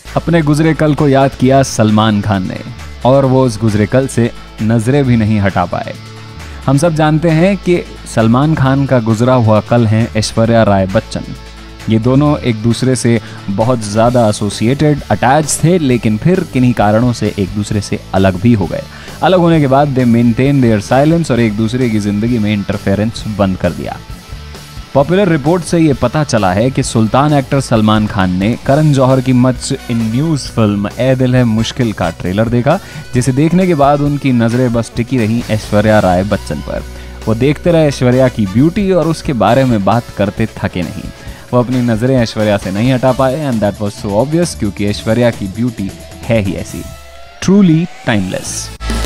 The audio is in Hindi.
अपने गुजरे कल को याद किया सलमान खान ने, और वो उस गुजरे कल से नजरें भी नहीं हटा पाए। हम सब जानते हैं कि सलमान खान का गुजरा हुआ कल है ऐश्वर्या राय बच्चन। ये दोनों एक दूसरे से बहुत ज़्यादा एसोसिएटेड, अटैच थे, लेकिन फिर किन्हीं कारणों से एक दूसरे से अलग भी हो गए। अलग होने के बाद दे मेंटेन देयर साइलेंस और एक दूसरे की ज़िंदगी में इंटरफेरेंस बंद कर दिया। पॉपुलर रिपोर्ट से ये पता चला है कि सुल्तान एक्टर सलमान खान ने करण जौहर की much in news film Ae Dil Hai मुश्किल का ट्रेलर देखा, जिसे देखने के बाद उनकी नज़रें बस टिकी रहीं ऐश्वर्या राय बच्चन पर। वो देखते रहे ऐश्वर्या की ब्यूटी और उसके बारे में बात करते थके नहीं। वो अपनी नज़रें ऐश्वर्या से नहीं हटा पाए, and that was so obvious, क्योंकि ऐश्वर्या की ब्यूटी है ही ऐसी, ट्रूली टाइमलेस।